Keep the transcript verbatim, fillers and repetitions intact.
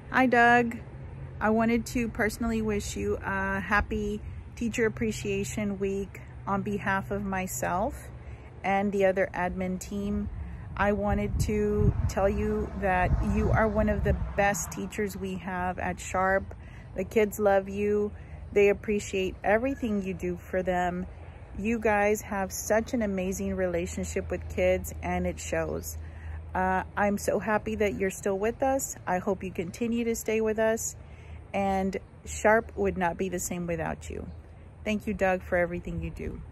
Hi, Doug. I wanted to personally wish you a happy Teacher Appreciation Week on behalf of myself and the other admin team. I wanted to tell you that you are one of the best teachers we have at Sharp. The kids love you. They appreciate everything you do for them. You guys have such an amazing relationship with kids, and it shows. Uh, I'm so happy that you're still with us. I hope you continue to stay with us, and Sharp would not be the same without you. Thank you, Doug, for everything you do.